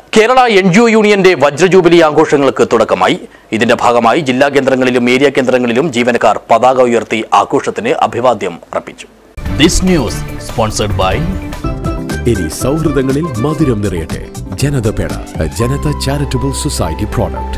Kerala NGO യൂണിയന്റെ വജ്രജൂബിലി ആഘോഷങ്ങൾക്ക് തുടക്കമായി. ഇതിന്റെ ഭാഗമായി ജില്ലാ കേന്ദ്രങ്ങളിലും ഏരിയ കേന്ദ്രങ്ങളിലും ജീവനക്കാർ പതാക ഉയർത്തി ആഘോഷത്തിന് അഭിവാദ്യം അർപ്പിച്ചു. ദിസ് ന്യൂസ് സ്പോൺസർഡ് ബൈ ഇനി സൗഹൃദങ്ങളിൽ മധുരം നിറയട്ടെ. ജനത പേട, ജനത ചാരിറ്റബിൾ സൊസൈറ്റി പ്രോഡക്റ്റ്.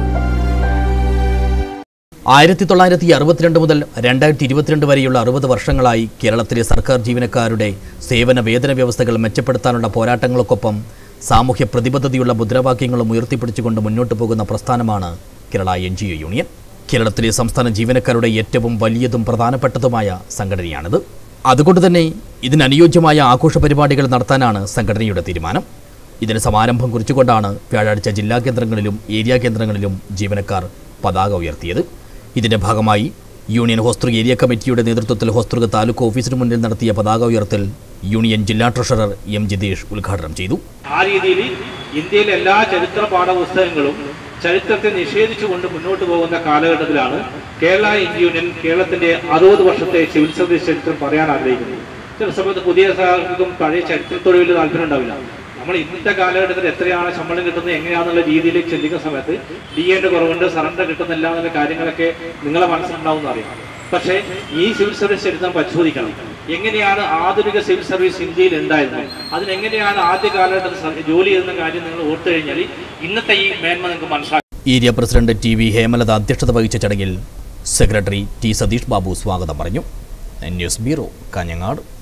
1962 മുതൽ 2022 വരെയുള്ള 60 വർഷങ്ങളായി കേരളത്തിലെ സർക്കാർ ജീവനക്കാരുടെ സേവന വേതന വ്യവസ്ഥകൾ മെച്ചപ്പെടുത്താനുള്ള പോരാട്ടങ്ങൾക്കൊപ്പം സാമൂഹ്യ പ്രതിബദ്ധതയുള്ള മുദ്രാവാക്യങ്ങളും ഉയർത്തിപ്പിടിച്ചുകൊണ്ട് മുന്നോട്ട് പോകുന്ന പ്രസ്ഥാനമാണ് കേരള NGO യൂണിയൻ. കേരളത്തിലെ സംസ്ഥാന ജീവനക്കാരുടെ ഏറ്റവും വലിയതും പ്രധാനപ്പെട്ടതുമായ സംഘടനയാണിത്. അതുകൊണ്ട് തന്നെ ഇതിനനുയോജ്യമായ ആഘോഷ പരിപാടികൾ നടത്താനാണ് സംഘടനയുടെ തീരുമാനം. ഇതിന് സമാരംഭം കുറിച്ചുകൊണ്ടാണ് വ്യാഴാഴ്ച ജില്ലാ കേന്ദ്രങ്ങളിലും ഏരിയ കേന്ദ്രങ്ങളിലും ജീവനക്കാർ പതാക ഉയർത്തിയത്. ഇതിന്റെ ഭാഗമായി യൂണിയൻ ഹോസ്തൃ ഏരിയ കമ്മിറ്റിയുടെ നേതൃത്വത്തിൽ ഹോസ്തൃ താലൂക്ക് ഓഫീസിന് മുന്നിൽ നടത്തിയ പതാക ഉയർത്തൽ യൂണിയൻ ജില്ലാ ട്രഷറർ M. ജിതേഷ് ഉദ്ഘാടനം ചെയ്തു. ആ രീതിയിൽ ഇന്ത്യയിലെ എല്ലാ ചരിത്ര പാഠപുസ്തകങ്ങളും ചരിത്രത്തെ നിഷേധിച്ചുകൊണ്ട് മുന്നോട്ട് പോകുന്ന കാലഘട്ടത്തിലാണ് കേരള NGO യൂണിയൻ കേരളത്തിന്റെ 60 വർഷത്തെ സിവിൽ സർവീസ് ചരിത്രം പറയാൻ ആഗ്രഹിക്കുന്നത്. ചില സമയത്ത് പുതിയ സാഹചര്യങ്ങൾക്കും പഴയ ചരിത്രത്തോട് വലിയ താല്പര്യം ഉണ്ടാവില്ല. നമ്മൾ ഇന്നത്തെ കാലഘട്ടത്തിൽ എത്രയാണ് ശമ്പളം കിട്ടുന്നത്, എങ്ങനെയാണെന്നുള്ള രീതിയിലേക്ക് ചിന്തിക്കുന്ന സമയത്ത് DAന്റെ കുറവുണ്ട്, സറണ്ടർ കിട്ടുന്നില്ല എന്നുള്ള കാര്യങ്ങളൊക്കെ നിങ്ങളെ മനസ്സിലുണ്ടാവും എന്നറിയാം. പക്ഷേ ഈ സിവിൽ സർവീസ് ചരിത്രം പരിശോധിക്കണം. എങ്ങനെയാണ് ആധുനിക സിവിൽ സർവീസ് ഇന്ത്യയിൽ ഉണ്ടായിരുന്നത്, അതിനെങ്ങനെയാണ് ആദ്യ കാലഘട്ടത്തിൽ ജോലി ചെയ്യുന്ന കാര്യം നിങ്ങൾ ഓർത്തു കഴിഞ്ഞാൽ ഇന്നത്തെ ഈ മേന്മ നിങ്ങൾക്ക് മനസ്സിലാക്കാം. ഏരിയ പ്രസിഡന്റ് TV ഹേമലത അധ്യക്ഷത വഹിച്ച ചടങ്ങിൽ സെക്രട്ടറി T. സതീഷ് ബാബു സ്വാഗതം പറഞ്ഞു. News bureau, Kanhangad.